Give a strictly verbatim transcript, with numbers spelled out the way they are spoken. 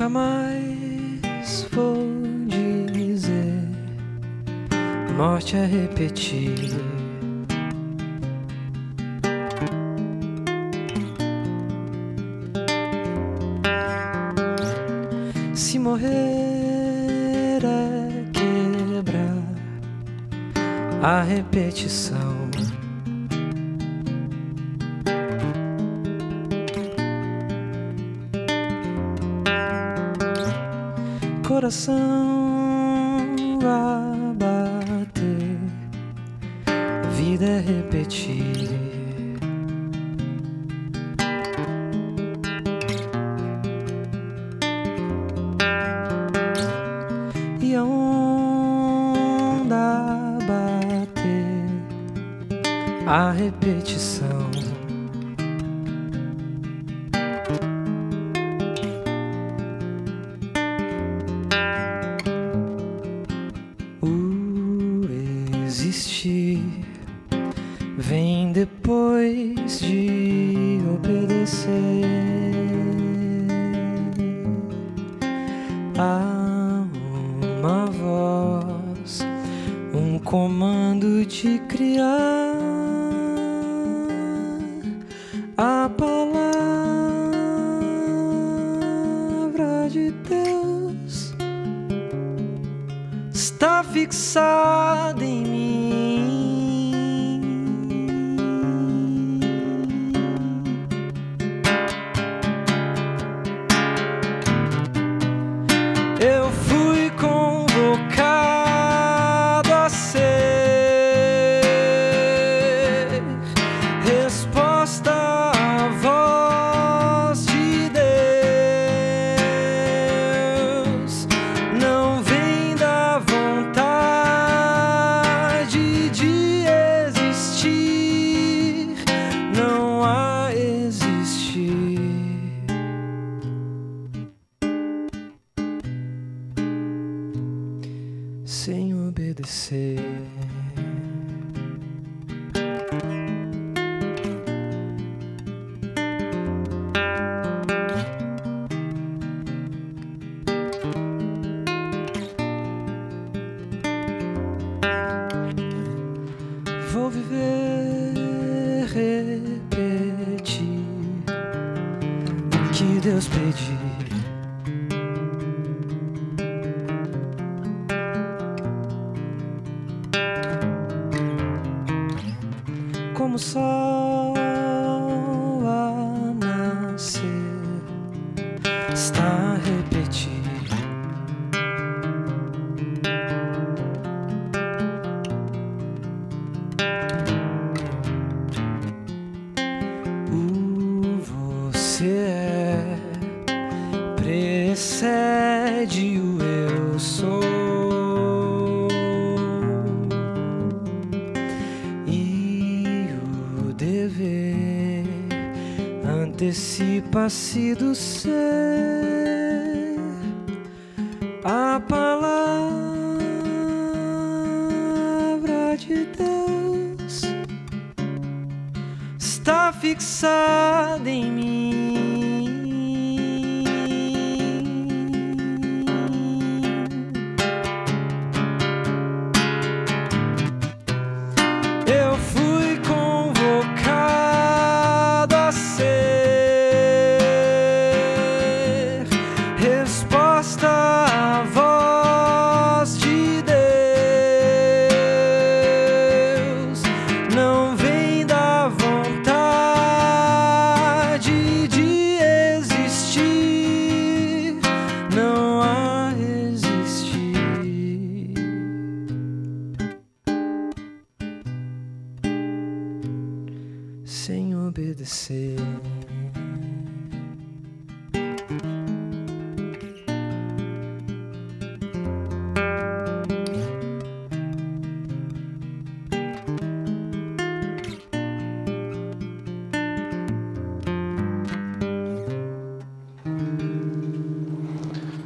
jamais vou dizer, morte é repetir. Se morrer é quebrar a repetição. Coração a bater, vida é repetir. E a onda a bater, a repetição. Existir vem depois de obedecer a uma voz, um comando de criar a palavra de Deus. Está fixada em mim. Eu fui convocado a ser resposta à voz de Deus. Não vem da vontade de existir, não há existir. Sem obedecer. Vou viver, repetir o que Deus pedir. Como o sol a nascer, está a repetir. O você é precede o eu sou. Antecipa-se do ser, a palavra de Deus está fixada em mim.